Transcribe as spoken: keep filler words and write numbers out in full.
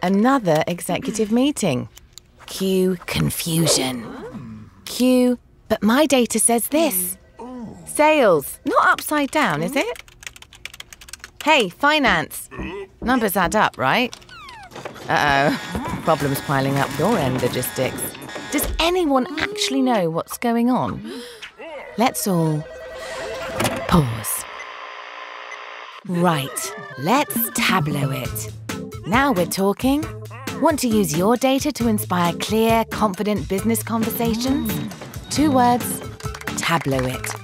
Another executive meeting. Q, confusion. Q, but my data says this. Sales, not upside down, is it? Hey, finance. Numbers add up, right? Uh-oh, problems piling up your end, logistics. Does anyone actually know what's going on? Let's all pause. Right, let's Tableau it. Now we're talking. Want to use your data to inspire clear, confident business conversations? Two words, Tableau it.